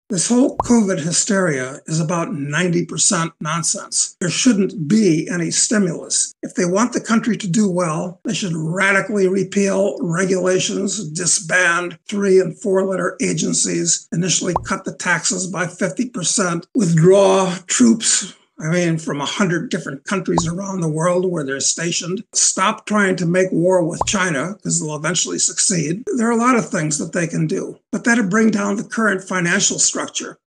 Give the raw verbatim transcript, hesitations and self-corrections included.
This whole COVID hysteria is about ninety percent nonsense. There shouldn't be any stimulus. If they want the country to do well, they should radically repeal regulations, disband three and four letter agencies, initially cut the taxes by fifty percent, withdraw troops I mean, from a hundred different countries around the world where they're stationed. Stop trying to make war with China, because they'll eventually succeed. There are a lot of things that they can do, but that'll bring down the current financial structure.